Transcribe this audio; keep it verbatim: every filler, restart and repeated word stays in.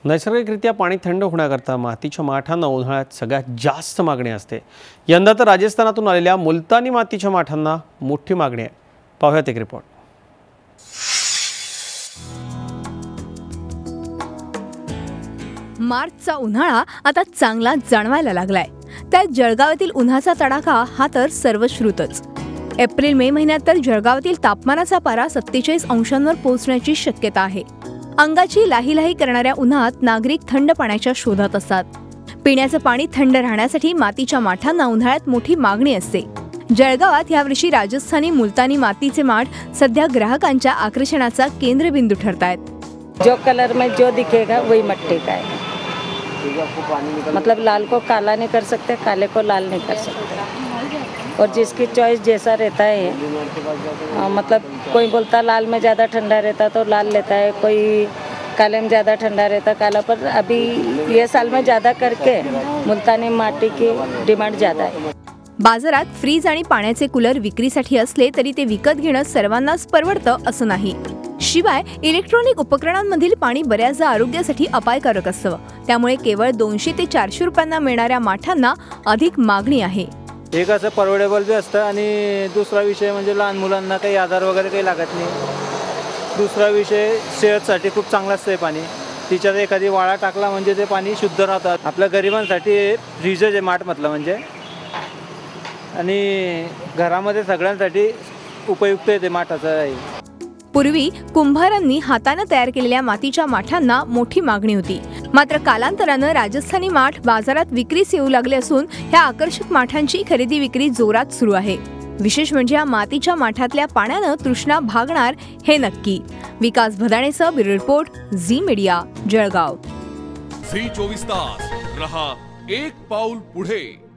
नैसर्गिकरित्या पाणी थंड होण्याकरता मातीच्या माठांना उन्हाळ्यात सगळ्यात जास्त मागणी असते। यंदा तर राजस्थानातून आलेल्या मुलतानी मातीच्या माठांना मोठी मागणी आहे। पाहूयात एक रिपोर्ट। मार्चचा उन्हाळा आता चांगला जाणवायला लागलाय। त्यात जळगावातील उन्हाचा तडाखा हा तर सर्वश्रुतच। एप्रिल मे महिन्यात तर जळगावातील तापमानाचा पारा सत्तेचाळीस अंशांवर पोहोचण्याची शक्यता आहे। अंगाची लाही लाही करणाऱ्या उन्हात नागरिक थंड पाण्याच्या शोधात असतात। पिण्याचं पाणी थंड राहण्यासाठी मातीच्या माठांना उन्हाळ्यात मोठी मागणी असते। जळगावात यावर्षी राजस्थानी मुलतानी मातीचे माठ सध्या ग्राहकांच्या आकर्षणाचा केंद्रबिंदू ठरतायत। जो कलर में जो दिखेगा वही मट्टी का है। मतलब लाल को काला नहीं कर सकते, काले को लाल नहीं कर सकते, और जिसकी चॉइस जैसा रहता है। आ, मतलब कोई बोलता लाल में ज़्यादा ठंडा रहता तो लाल लेता है, कोई काले में ज़्यादा ठंडा रहता काला। पर अभी ये साल में ज़्यादा करके मुल्तानी माटी की डिमांड ज़्यादा है। बाजारात फ्रीज आणि पाण्याचे कूलर विक्रीसाठी असले तरी ते विकत घेणं सर्वांनाच परवडतं असं नाही। शिवाय इलेक्ट्रॉनिक उपकरणांमधील पाणी बऱ्याचदा आरोग्यासाठी अपायकारक असतं। त्यामुळे केवळ दोनशे ते चारशे रुपयांना मिळणाऱ्या माठांना अधिक मागणी आहे। एक असं परवडेबल बी असतं आणि दुसरा विषय म्हणजे लहान मुलांना काही आजार वगैरे काही लागत नाही। दुसरा विषय सेहतसाठी खूप चांगलं असतं पाणी। तिच्यात एखादी वाळा टाकला म्हणजे ते पाणी शुद्ध राहतं। आपल्या गरिबांसाठी फ्रीज आहे माठ म्हटलं म्हणजे, आणि घरामध्ये सगळ्यांसाठी उपयुक्त आहे ते माठाचं आहे। पूर्वी कुंभारांनी हाताने तयार केलेल्या मातीच्या माठांना मोठी मागणी होती। मात्र कालांतराने राजस्थानी माठ बाजारात विक्रीस येऊ लागले असून ह्या आकर्षक माठांची खरेदी विक्री जोरात सुरू आहे। विशेष म्हणजे या मातीच्या माठातल्या पाण्याने तृष्णा भागणार हे नक्की। विकास भदाणेसह ब्युरो रिपोर्ट, झी मीडिया, जळगाव। झी चोवीस तास रहा एक पाऊल पुढे।